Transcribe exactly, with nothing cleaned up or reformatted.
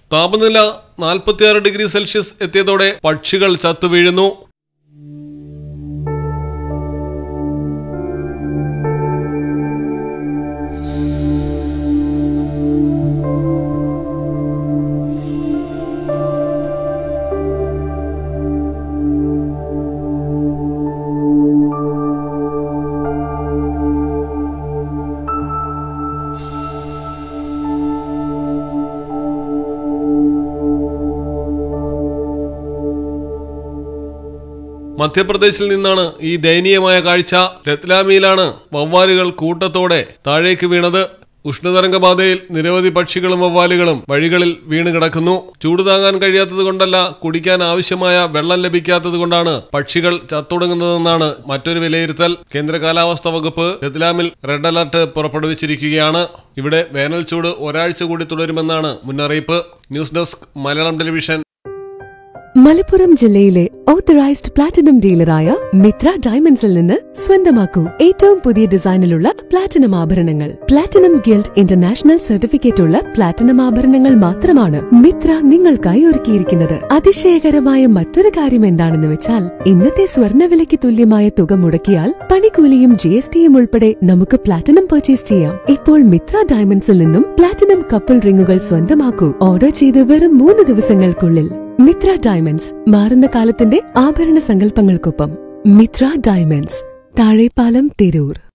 താപനില നാൽപ്പത്തിയാറ് degree Celsius എത്തിയതോടെ പക്ഷികൾ ചത്തുവീഴുന്നു. മധ്യപ്രദേശിൽ നിന്നാണ് ഈ ദയനീയമായ കാഴ്ച. രത്ലാമിയിലാണ് വവ്വാലുകൾ കൂട്ടത്തോടെ താഴേക്ക് വീണത്. ഉഷ്ണതരംഗബാധയിൽ നിരവധി പക്ഷികളും വവ്വാലുകളും വഴികളിൽ വീണ് കിടക്കുന്നു. ചൂട് താങ്ങാൻ കഴിയാത്തത് കൊണ്ടല്ല, കുടിക്കാൻ ആവശ്യമായ വെള്ളം ലഭിക്കാത്തത് കൊണ്ടാണ് പക്ഷികൾ ചത്തൊടുങ്ങുന്നതെന്നാണ് മറ്റൊരു വിലയിരുത്തൽ. കേന്ദ്ര കാലാവസ്ഥാ വകുപ്പ് രത്ലാമിൽ റെഡ് അലർട്ട് പുറപ്പെടുവിച്ചിരിക്കുകയാണ്. ഇവിടെ വേനൽ ചൂട് ഒരാഴ്ച കൂടി തുടരുമെന്നാണ് മുന്നറിയിപ്പ്. News desk Malayalam television. Malappuram ജില്ലയിലെ ഓത്തറൈസ്ഡ് പ്ലാറ്റിനം ഡീലറായ മിത്ര ഡയമണ്ട്സിൽ നിന്ന് സ്വന്തമാക്കൂ ഏറ്റവും പുതിയ ഡിസൈനിലുള്ള പ്ലാറ്റിനം ആഭരണങ്ങൾ. പ്ലാറ്റിനം ഗിൽഡ് ഇന്റർനാഷണൽ സർട്ടിഫിക്കറ്റ് ഉള്ള പ്ലാറ്റിനം ആഭരണങ്ങൾ മാത്രമാണ് മിത്ര നിങ്ങൾക്കായി ഒരുക്കിയിരിക്കുന്നത്. അതിശയകരമായ മറ്റൊരു കാര്യം എന്താണെന്ന് വെച്ചാൽ, ഇന്നത്തെ സ്വർണ്ണവിലയ്ക്ക് തുല്യമായ തുക മുടക്കിയാൽ പണിക്കൂലിയും ജി എസ് ടിയും ഉൾപ്പെടെ നമുക്ക് പ്ലാറ്റിനം പർച്ചേസ് ചെയ്യാം. ഇപ്പോൾ മിത്ര ഡയമണ്ട്സിൽ നിന്നും പ്ലാറ്റിനം കപ്പിൾ റിങ്ങുകൾ സ്വന്തമാക്കൂ. ഓർഡർ ചെയ്ത് വെറും മൂന്ന് ദിവസങ്ങൾക്കുള്ളിൽ. മിത്ര ഡയമണ്ട്സ്, മാറുന്ന കാലത്തിന്റെ ആഭരണ സങ്കല്പങ്ങൾക്കൊപ്പം. മിത്ര ഡയമണ്ട്സ്, താഴെപ്പാലം, തിരൂർ.